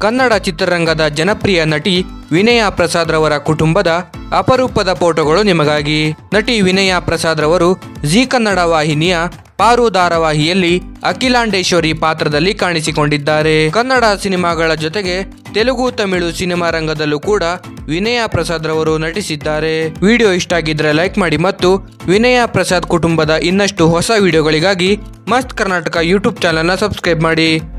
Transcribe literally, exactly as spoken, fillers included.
ಕನ್ನಡ ಚಿತ್ರರಂಗದ ಜನಪ್ರಿಯ ನಟಿ ವಿನಯ ಪ್ರಸಾದ್ ರವರ ಕುಟುಂಬದ ಅಪರೂಪದ ಫೋಟೋಗಳು ನಿಮಗಾಗಿ. ನಟಿ ವಿನಯ ಪ್ರಸಾದ್ ರವರು ಜೀ ಕನ್ನಡ ವಾಹಿನಿಯ ಪಾರು ಧಾರಾವಾಹಿಯಲ್ಲಿ ಅಖಿಲಾಂಡೇಶ್ವರಿ ಪಾತ್ರದಲ್ಲಿ ಕಾಣಿಸಿಕೊಂಡಿದ್ದಾರೆ. ಕನ್ನಡ ಸಿನಿಮಾಗಳ ಜೊತೆಗೆ ತೆಲುಗು ತಮಿಳು ಸಿನಿಮಾ ರಂಗದಲ್ಲೂ ಕೂಡ ವಿನಯ ಪ್ರಸಾದ್ ರವರು ನಟಿಸಿದ್ದಾರೆ. ವಿಡಿಯೋ ಇಷ್ಟ ಆಗಿದ್ರೆ ಲೈಕ್ ಮಾಡಿ ಮತ್ತು ವಿನಯ ಪ್ರಸಾದ್ ಕುಟುಂಬದ ಇನ್ನಷ್ಟು ಹೊಸ ವಿಡಿಯೋಗಳಿಗಾಗಿ ಮಸ್ತ್ ಕರ್ನಾಟಕ ಯೂಟ್ಯೂಬ್ ಚಾನೆಲ್ನ ಸಬ್ಸ್ಕ್ರೈಬ್ ಮಾಡಿ.